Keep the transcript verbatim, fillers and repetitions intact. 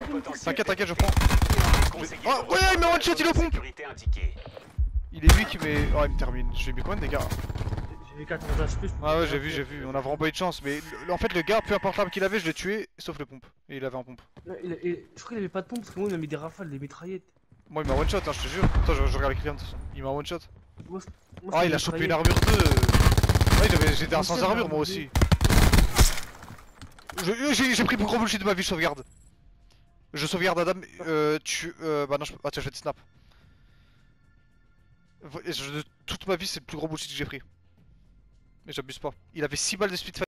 T'inquiète, t'inquiète, je prends. Oh, ouais, il met one shot, il est au pompe. Il est lui qui met. Oh, il me termine. J'ai mis combien de dégâts? J'ai quatorze H P. Ah ouais, j'ai vu, j'ai vu. On a vraiment pas eu de chance. Mais le- en fait, le gars, peu importe l'arme qu'il avait, je l'ai tué, sauf le pompe. Et il avait un pompe. Non, il a- il- Je crois qu'il avait pas de pompe parce que moi il m'a mis des rafales, des mitraillettes. Moi, il m'a one shot, hein, je te jure. Attends, je, je regarde les clients de toute façon. Il m'a one shot. Moi, c'est- moi, Ah, c'est il a des chopé une mitraillettes. armure deux. Ouais, j'avais- j'étais un Moi, sans c'est armure, l'armure moi deux. aussi. Je- euh, J'ai j'ai pris le plus gros bullshit de ma vie, je sauvegarde. Je sauvegarde Adam. Euh, tu. Euh, bah non, je peux. Ah, tiens, je vais te snap. Je- de toute ma vie, c'est le plus gros bullshit que j'ai pris. Mais j'abuse pas. Il avait six balles de speed.